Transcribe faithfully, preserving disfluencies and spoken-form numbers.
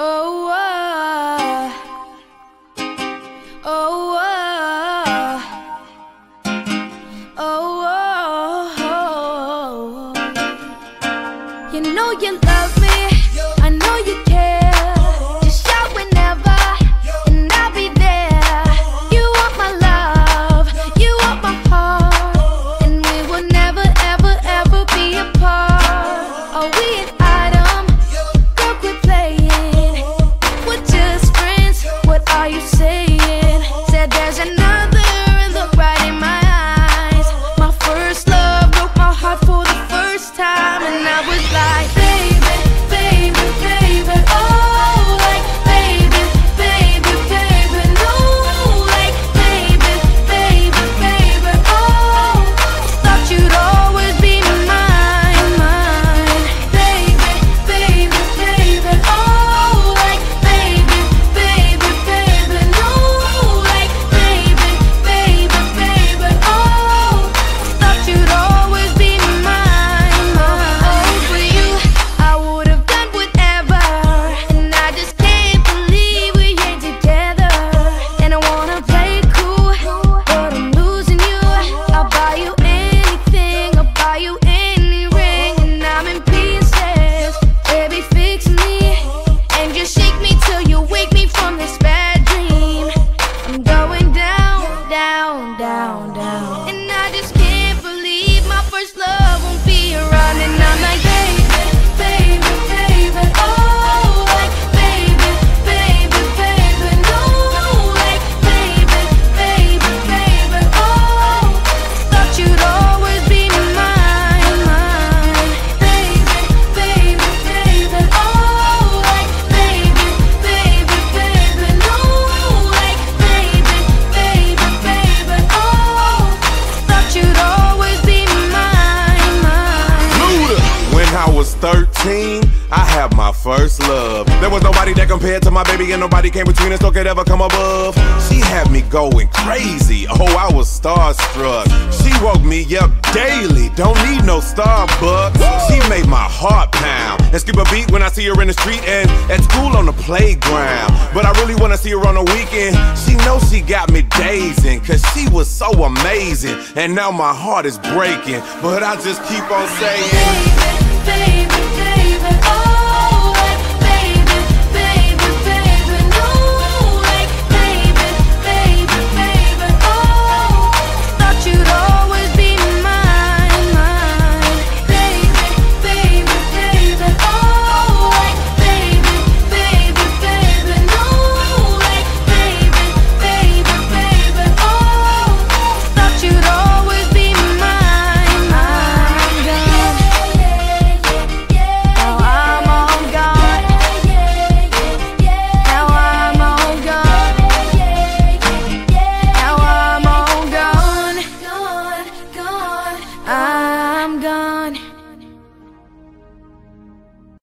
Oh, oh, oh, oh, oh, oh. You know you love me, I know you care. Just shout whenever, and I'll be there. You want my love, you want my heart, and we will never, ever, ever be apart. Are we an item? Girl, quit playing. We're just friends, what are you saying? Said there's another, look right in my eyes. My first love broke my heart for the first time, and I was like, baby, baby, baby, oh, like, baby, baby, baby, no, like, baby, baby, baby, oh, thought you'd always be mine, mine, baby, baby, baby, oh, like, baby, baby, baby, no, like, baby, baby, baby, oh, thought you'd always be mine, mine. Oh, for you, I would have done whatever, and I just can't believe we ain't together. And I wanna play it cool, but I'm losing you. I'll buy you anything, I'll buy you any ring, and I'm in pieces. Baby, fix me, and just shake me till you wake me from this bad dream. I'm going down, down, down, down, and I just can't believe my first love won't be around. And I'm like, baby, baby, baby, oh, like, baby, baby, baby, no, like, baby, baby, baby, oh, thought you'd always be mine, mine, baby, baby, baby, oh, like, baby, baby, baby, no, like, baby, baby, baby, oh, thought you'd always be mine, mine. Luda. When I was thirteen, I had my first love. There was nobody that compared to my baby, and nobody came between us or could ever come above. She had me going crazy, oh, I was starstruck. She woke me up daily, don't need no Starbucks. She made my heart pound and skip a beat when I see her in the street and at school on the playground. But I really wanna see her on the weekend. She knows she got me dazing, cause she was so amazing. And now my heart is breaking, but I just keep on saying, Baby, baby.